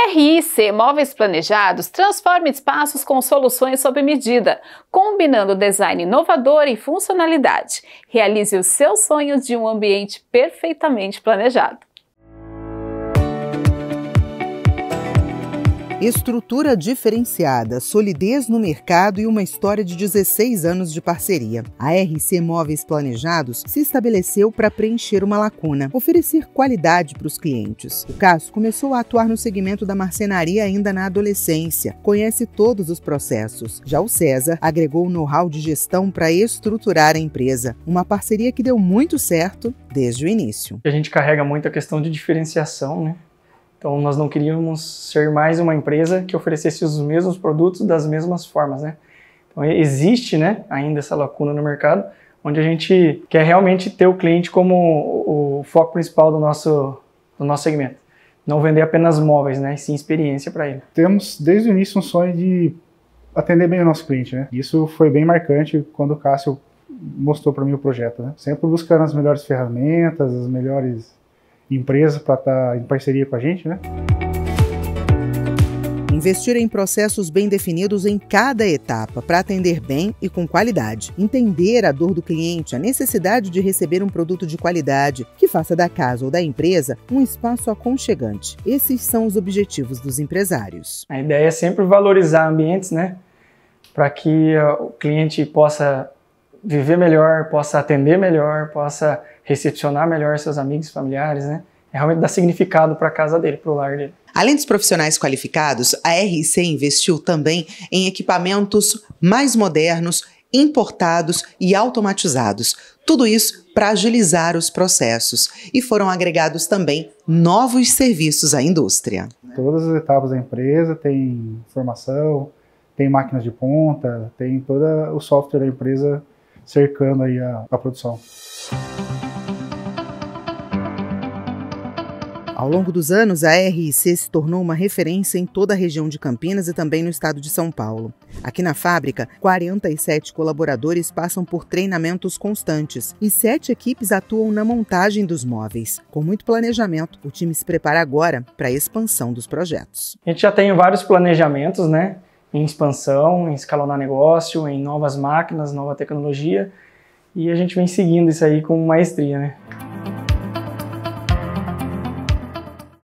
RIC Móveis Planejados transforma espaços com soluções sob medida, combinando design inovador e funcionalidade. Realize os seus sonhos de um ambiente perfeitamente planejado. Estrutura diferenciada, solidez no mercado e uma história de 16 anos de parceria. A RIC Móveis Planejados se estabeleceu para preencher uma lacuna, oferecer qualidade para os clientes. O Cássio começou a atuar no segmento da marcenaria ainda na adolescência, conhece todos os processos. Já o César agregou o know-how de gestão para estruturar a empresa, uma parceria que deu muito certo desde o início. A gente carrega muito a questão de diferenciação, né? Então, nós não queríamos ser mais uma empresa que oferecesse os mesmos produtos das mesmas formas, né? Então, existe, né, ainda essa lacuna no mercado, onde a gente quer realmente ter o cliente como o foco principal do nosso segmento. Não vender apenas móveis, né, e sim experiência para ele. Temos, desde o início, um sonho de atender bem o nosso cliente, né? Isso foi bem marcante quando o Cássio mostrou para mim o projeto, né? Sempre buscando as melhores ferramentas, as melhores empresa para estar em parceria com a gente, né? Investir em processos bem definidos em cada etapa para atender bem e com qualidade. Entender a dor do cliente, a necessidade de receber um produto de qualidade que faça da casa ou da empresa um espaço aconchegante. Esses são os objetivos dos empresários. A ideia é sempre valorizar ambientes, né? Para que o cliente possa viver melhor, possa atender melhor, possa recepcionar melhor seus amigos e familiares, né? É realmente dar significado para a casa dele, para o lar dele. Além dos profissionais qualificados, a RIC investiu também em equipamentos mais modernos, importados e automatizados. Tudo isso para agilizar os processos. E foram agregados também novos serviços à indústria. Todas as etapas da empresa tem formação, tem máquinas de ponta, tem todo o software da empresa cercando aí a produção. Ao longo dos anos, a RIC se tornou uma referência em toda a região de Campinas e também no estado de São Paulo. Aqui na fábrica, 47 colaboradores passam por treinamentos constantes e 7 equipes atuam na montagem dos móveis. Com muito planejamento, o time se prepara agora para a expansão dos projetos. A gente já tem vários planejamentos, né? Em expansão, em escalonar negócio, em novas máquinas, nova tecnologia, e a gente vem seguindo isso aí com maestria, né?